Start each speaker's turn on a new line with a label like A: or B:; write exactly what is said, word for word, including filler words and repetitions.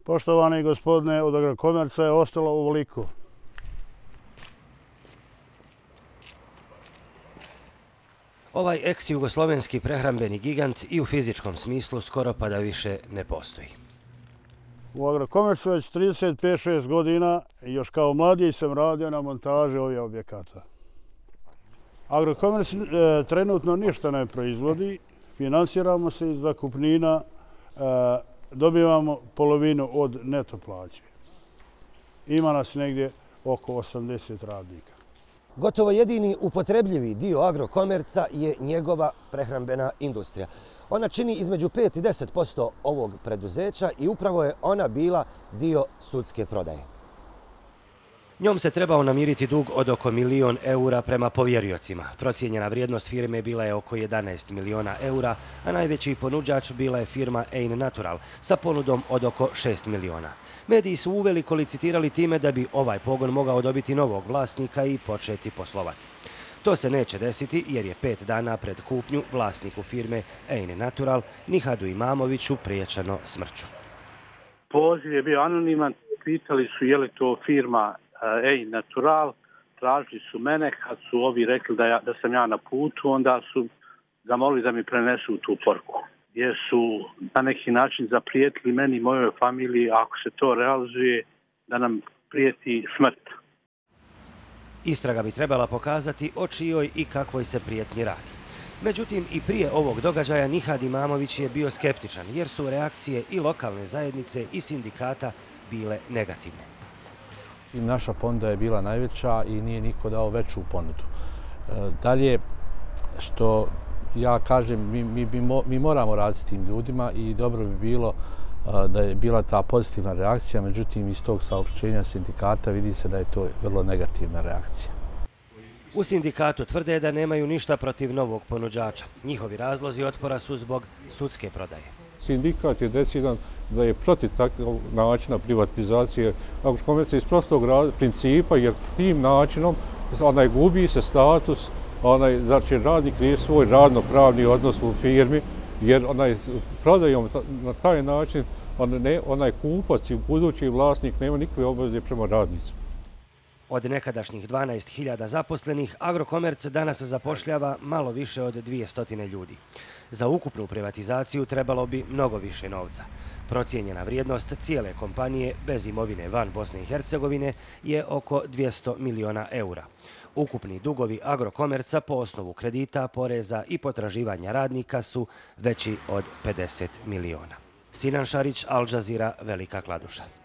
A: Poštovani gospodine, od Agrokomerca je ostalo ovoliko.
B: Ovaj eks-jugoslovenski prehrambeni gigant i u fizičkom smislu skoro pa da više ne postoji.
A: U Agrokomercu već trideset pet šest godina i još kao mladić sam radio na montaži ovih objekata. Agrokomerc e, trenutno ništa ne proizvodi, finansiramo se iz zakupnina, e, dobivamo polovinu od neto plaće. Ima nas negdje oko osamdeset radnika.
C: Gotovo jedini upotrebljivi dio Agrokomerca je njegova prehrambena industrija. Ona čini između pet i deset posto ovog preduzeća i upravo je ona bila dio sudske prodaje.
B: Njom se trebao namiriti dug od oko milion eura prema povjeriocima. Procijenjena vrijednost firme bila je oko jedanaest miliona eura, a najveći ponuđač bila je firma Ein Natural sa ponudom od oko šest miliona. Mediji su uveliko licitirali time da bi ovaj pogon mogao dobiti novog vlasnika i početi poslovati. To se neće desiti jer je pet dana pred kupnju vlasniku firme Ein Natural Nihadu Imamoviću priječeno smrću.
D: Poziv je bio anoniman, pitali su je li to firma Ein Natural, tražili su mene, kad su ovi rekli da, ja, da sam ja na putu, onda su zamolili da mi prenesu tu poruku. Jer su na neki način zaprijetili meni i mojoj familiji, ako se to realizuje, da nam prijeti smrt.
B: Istraga bi trebala pokazati o čijoj i kakvoj se prijetnji radi. Međutim, i prije ovog događaja Nihad Imamović je bio skeptičan jer su reakcije i lokalne zajednice i sindikata bile negativne.
E: I naša ponuda je bila najveća i nije niko dao veću ponudu. Dalje, što ja kažem, mi, mi, mi moramo raditi s tim ljudima i dobro bi bilo da je bila ta pozitivna reakcija, međutim iz tog saopštenja sindikata vidi se da je to vrlo negativna reakcija.
B: U sindikatu tvrde da nemaju ništa protiv novog ponuđača. Njihovi razlozi otpora su zbog sudske prodaje.
F: Sindikat je decidan da je protiv takvog načina privatizacije Agrokomerca iz prostog principa, jer tim načinom onaj gubi se status, onaj, znači radnik je svoj radno-pravni odnos u firmi, jer onaj prodajom na taj način onaj, onaj kupac i budući vlasnik nema nikakve obaveze prema radnicima.
B: Od nekadašnjih dvanaest hiljada zaposlenih, Agrokomerc danas zapošljava malo više od dvjesto ljudi. Za ukupnu privatizaciju trebalo bi mnogo više novca. Procijenjena vrijednost cijele kompanije bez imovine van Bosne i Hercegovine je oko dvjesto miliona eura. Ukupni dugovi Agrokomerca po osnovu kredita, poreza i potraživanja radnika su veći od pedeset miliona. Sinan Šarić, Al Jazeera, Velika Kladuša.